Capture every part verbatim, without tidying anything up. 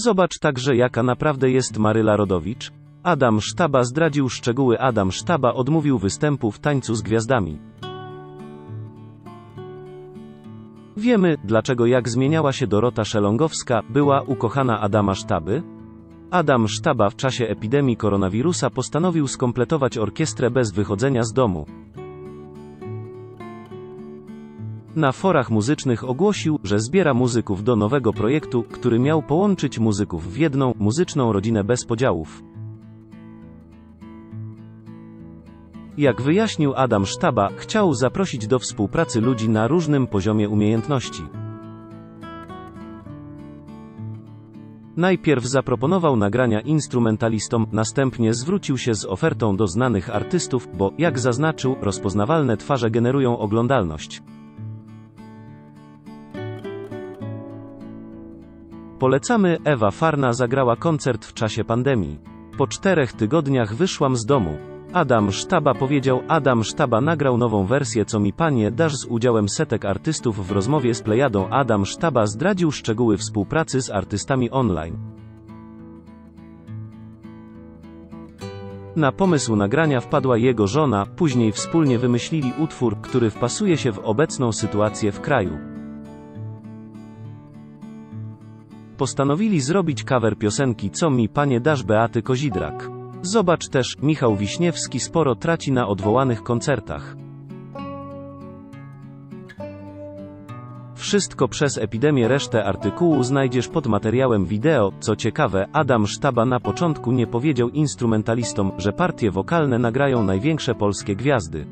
Zobacz także, jaka naprawdę jest Maryla Rodowicz. Adam Sztaba zdradził szczegóły. Adam Sztaba odmówił występu w Tańcu z Gwiazdami. Wiemy, dlaczego jak zmieniała się Dorota Szelongowska, była ukochana Adama Sztaby? Adam Sztaba w czasie epidemii koronawirusa postanowił skompletować orkiestrę bez wychodzenia z domu. Na forach muzycznych ogłosił, że zbiera muzyków do nowego projektu, który miał połączyć muzyków w jedną, muzyczną rodzinę bez podziałów. Jak wyjaśnił Adam Sztaba, chciał zaprosić do współpracy ludzi na różnym poziomie umiejętności. Najpierw zaproponował nagrania instrumentalistom, następnie zwrócił się z ofertą do znanych artystów, bo, jak zaznaczył, rozpoznawalne twarze generują oglądalność. Polecamy. Ewa Farna zagrała koncert w czasie pandemii. Po czterech tygodniach wyszłam z domu. Adam Sztaba powiedział. Adam Sztaba nagrał nową wersję Co mi panie dasz z udziałem setek artystów w rozmowie z Plejadą. Adam Sztaba zdradził szczegóły współpracy z artystami online. Na pomysł nagrania wpadła jego żona, później wspólnie wymyślili utwór, który wpasuje się w obecną sytuację w kraju. Postanowili zrobić cover piosenki Co mi panie dasz Beaty Kozidrak. Zobacz też, Michał Wiśniewski sporo traci na odwołanych koncertach. Wszystko przez epidemię. Resztę artykułu znajdziesz pod materiałem wideo. Co ciekawe, Adam Sztaba na początku nie powiedział instrumentalistom, że partie wokalne nagrają największe polskie gwiazdy.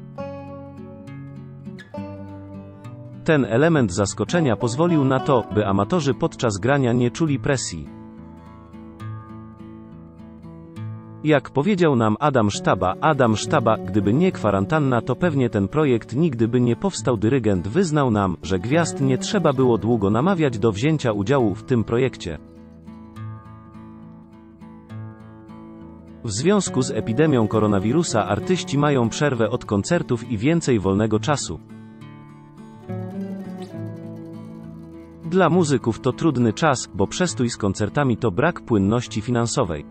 Ten element zaskoczenia pozwolił na to, by amatorzy podczas grania nie czuli presji. Jak powiedział nam Adam Sztaba, Adam Sztaba, gdyby nie kwarantanna, to pewnie ten projekt nigdy by nie powstał. Dyrygent wyznał nam, że gwiazd nie trzeba było długo namawiać do wzięcia udziału w tym projekcie. W związku z epidemią koronawirusa artyści mają przerwę od koncertów i więcej wolnego czasu. Dla muzyków to trudny czas, bo przestój z koncertami to brak płynności finansowej.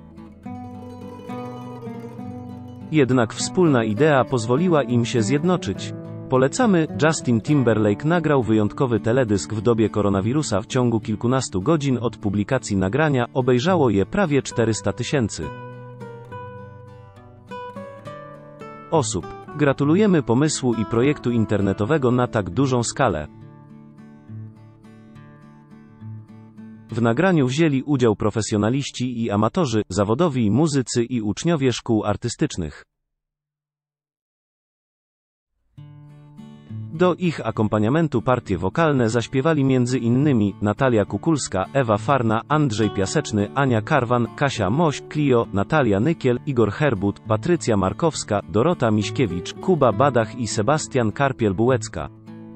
Jednak wspólna idea pozwoliła im się zjednoczyć. Polecamy. Justin Timberlake nagrał wyjątkowy teledysk w dobie koronawirusa. W ciągu kilkunastu godzin od publikacji nagrania obejrzało je prawie czterysta tysięcy osób. Gratulujemy pomysłu i projektu internetowego na tak dużą skalę. W nagraniu wzięli udział profesjonaliści i amatorzy, zawodowi muzycy i uczniowie szkół artystycznych. Do ich akompaniamentu partie wokalne zaśpiewali między innymi Natalia Kukulska, Ewa Farna, Andrzej Piaseczny, Ania Karwan, Kasia Moś, Clio, Natalia Nykiel, Igor Herbut, Patrycja Markowska, Dorota Miśkiewicz, Kuba Badach i Sebastian Karpiel-Bułecka.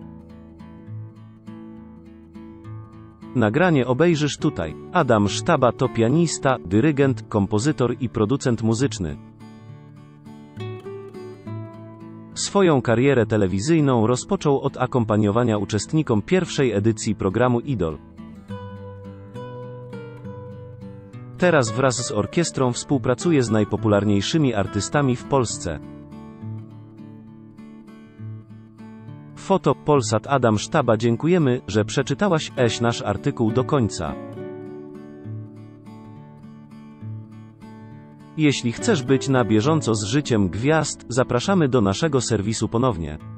Nagranie obejrzysz tutaj. Adam Sztaba to pianista, dyrygent, kompozytor i producent muzyczny. Swoją karierę telewizyjną rozpoczął od akompaniowania uczestnikom pierwszej edycji programu Idol. Teraz wraz z orkiestrą współpracuje z najpopularniejszymi artystami w Polsce. Foto Polsat. Adam Sztaba. Dziękujemy, że przeczytałaś eś nasz artykuł do końca. Jeśli chcesz być na bieżąco z życiem gwiazd, zapraszamy do naszego serwisu ponownie.